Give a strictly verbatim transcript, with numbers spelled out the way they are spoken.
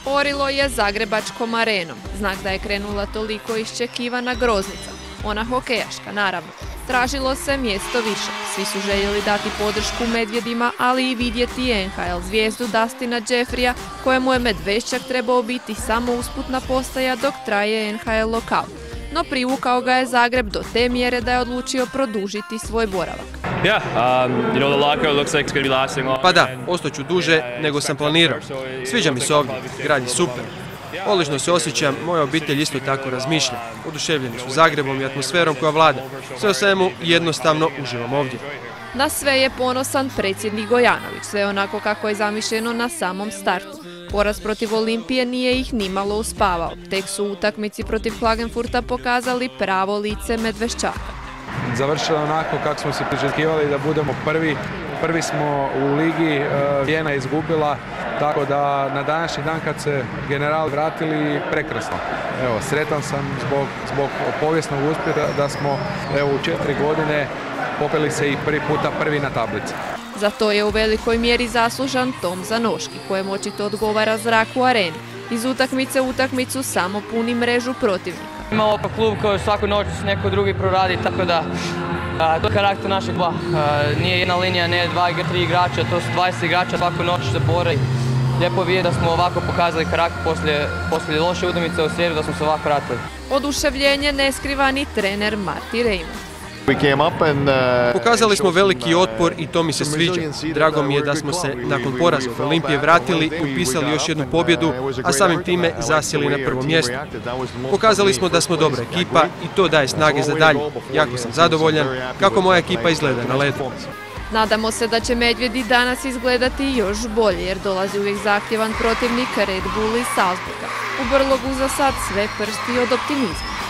Orilo je zagrebačkom arenom, znak da je krenula toliko iščekivana groznica. Ona hokejaška, naravno. Tražilo se mjesto više. Svi su željeli dati podršku Medvjedima, ali i vidjeti N H L zvijezdu Dustina Jeffrija, kojemu je Medveščak trebao biti samo usputna postaja dok traje N H L lokal. No privukao ga je Zagreb do te mjere da je odlučio produžiti svoj boravak. Pa da, ostaću duže nego sam planirao. Sviđa mi se ovdje, grad je super. Odlično se osjećam, moja obitelj isto tako razmišlja. Oduševljeni su Zagrebom i atmosferom koja vlada. Sve o svemu jednostavno uživam ovdje. Na sve je ponosan predsjednik Gojanović, sve onako kako je zamišljeno na samom startu. Poraz protiv Olimpije nije ih nimalo uspavao. Tek su u utakmici protiv Klagenfurta pokazali pravo lice Medveščaka. Završilo onako kako smo se priželjkivali da budemo prvi. Prvi smo u ligi, Vijena izgubila, tako da na današnji dan kad se general vratili, prekrasno. Evo, sretan sam zbog, zbog povijesnog uspjeha da smo evo, u četiri godine popeli se i prvi puta prvi na tablici. Za to je u velikoj mjeri zaslužan Tom Zanoški, kojem očito odgovara zrak u areni. Iz utakmice u utakmicu samo puni mrežu protivnika. Imamo klub koji svaku noć neko drugi proradi, tako da a, to je karakter našeg kluba. Nije jedna linija, ne dva, tri igrača, to su dvadeset igrača, svaku noć se bore. Lijepo je da smo ovako pokazali karakter poslije, poslije loše utakmice u srijedu, da smo se ovako vratili. Oduševljenje ne skriva ni trener Marty Raymond. Pokazali smo veliki otpor i to mi se sviđa. Drago mi je da smo se nakon poraza od Olimpije vratili i upisali još jednu pobjedu, a samim time zasjeli na prvo mjesto. Pokazali smo da smo dobra ekipa i to daje snage za dalje. Jako sam zadovoljan kako moja ekipa izgleda na ledu. Nadamo se da će Medvjedi danas izgledati još bolje jer dolazi uvijek zahtjevan protivnik Red Bull iz Salzburga. U Brlogu za sad sve prsti od optimizma.